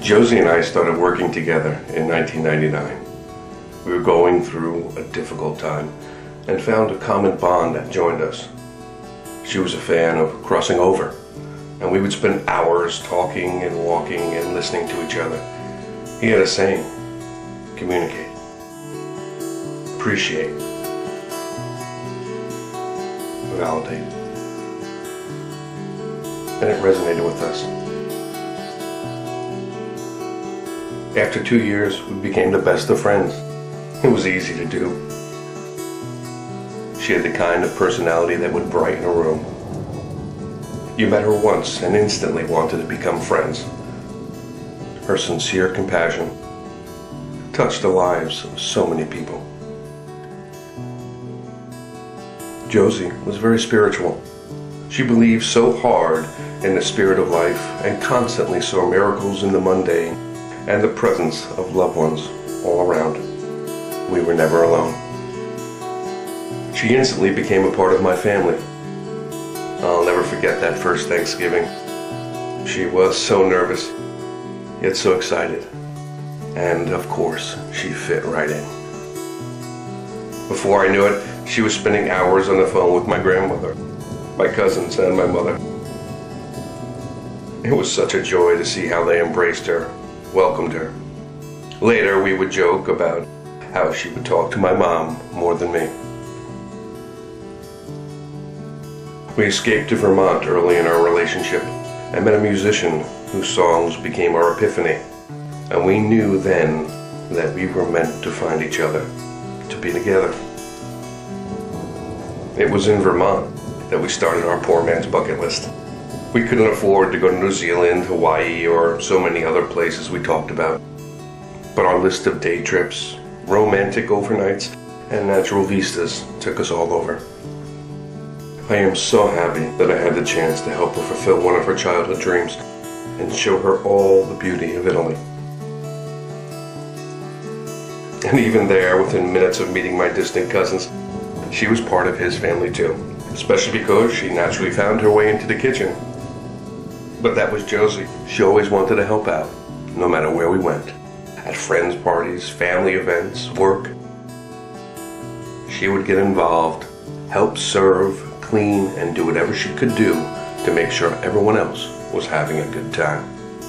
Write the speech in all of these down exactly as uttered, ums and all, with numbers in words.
Josie and I started working together in nineteen ninety-nine. We were going through a difficult time and found a common bond that joined us. She was a fan of crossing over, and we would spend hours talking and walking and listening to each other. He had a saying: communicate, appreciate, validate. And it resonated with us. After two years, we became the best of friends. It was easy to do. She had the kind of personality that would brighten a room. You met her once and instantly wanted to become friends. Her sincere compassion touched the lives of so many people. Josie was very spiritual. She believed so hard in the spirit of life and constantly saw miracles in the mundane and the presence of loved ones all around. We were never alone. She instantly became a part of my family. I'll never forget that first Thanksgiving. She was so nervous, yet so excited. And of course, she fit right in. Before I knew it, she was spending hours on the phone with my grandmother, my cousins, and my mother. It was such a joy to see how they embraced her, welcomed her. Later, we would joke about how she would talk to my mom more than me. We escaped to Vermont early in our relationship and met a musician whose songs became our epiphany. And we knew then that we were meant to find each other, to be together. It was in Vermont that we started our poor man's bucket list. We couldn't afford to go to New Zealand, Hawaii, or so many other places we talked about. But our list of day trips, romantic overnights, and natural vistas took us all over. I am so happy that I had the chance to help her fulfill one of her childhood dreams and show her all the beauty of Italy. And even there, within minutes of meeting my distant cousins, she was part of his family too, especially because she naturally found her way into the kitchen. But that was Josie. She always wanted to help out, no matter where we went. At friends' parties, family events, work. She would get involved, help serve, clean, and do whatever she could do to make sure everyone else was having a good time.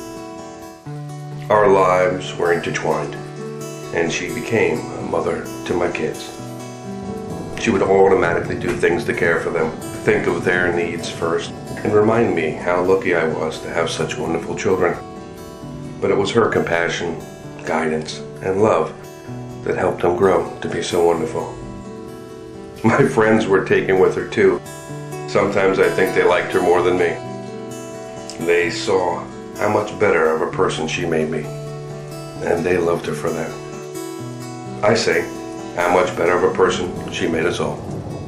Our lives were intertwined, and she became a mother to my kids. She would automatically do things to care for them, think of their needs first, and remind me how lucky I was to have such wonderful children. But it was her compassion, guidance, and love that helped them grow to be so wonderful. My friends were taken with her too. Sometimes I think they liked her more than me. They saw how much better of a person she made me, and they loved her for that. I say, how much better of a person she made us all.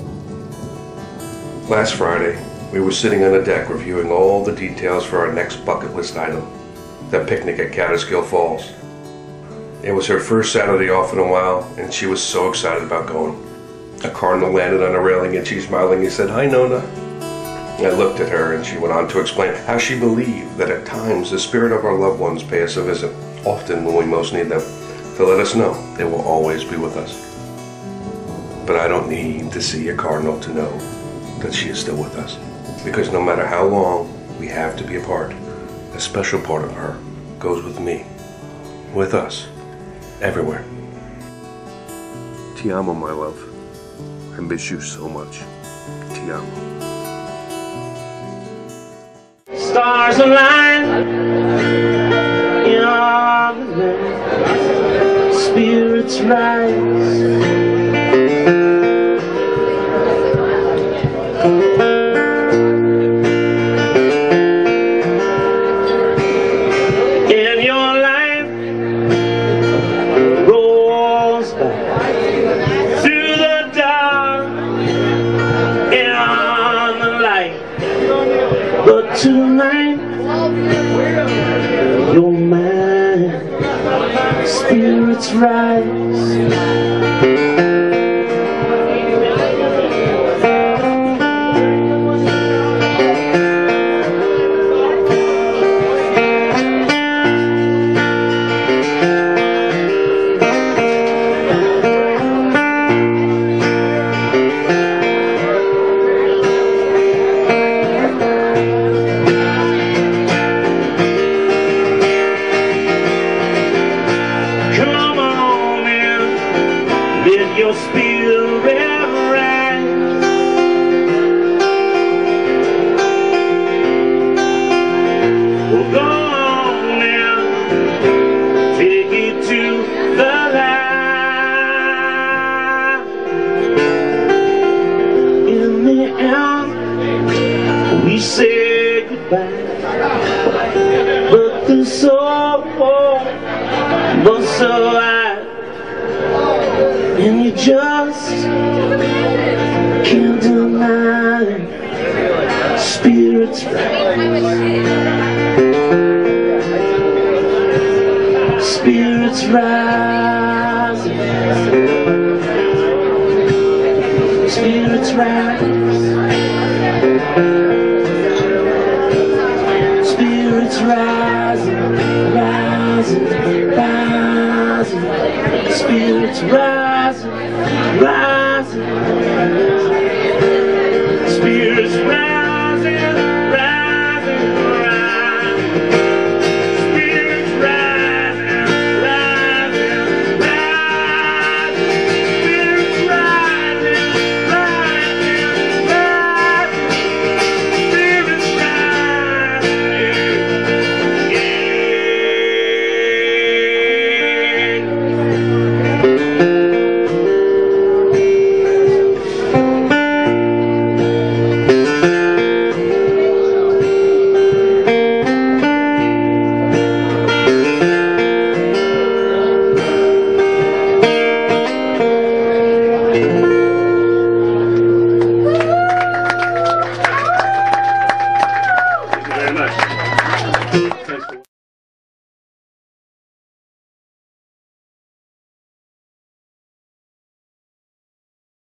Last Friday, we were sitting on the deck reviewing all the details for our next bucket list item, the picnic at Catskill Falls. It was her first Saturday off in a while, and she was so excited about going. A cardinal landed on the railing and she smilingly said, "Hi, Nona." I looked at her and she went on to explain how she believed that at times the spirit of our loved ones pay us a visit, often when we most need them, to let us know they will always be with us. But I don't need to see a cardinal to know that she is still with us, because no matter how long we have to be apart, a special part of her goes with me, with us, everywhere. Ti amo, my love. I miss you so much. Ti amo. Stars align in all the land. Spirits rise. In your life rolls back through the dark and on the light. But tonight, you're mine. Spirits rise. let your spirit rise. Well, go on now, take it to the light. In the end, we say goodbye, but the soul was so high, and you just can't deny it. Spirits rise, spirits rising, spirits rise, spirits rising, rising, rising, spirits rising, rising, spirits rising.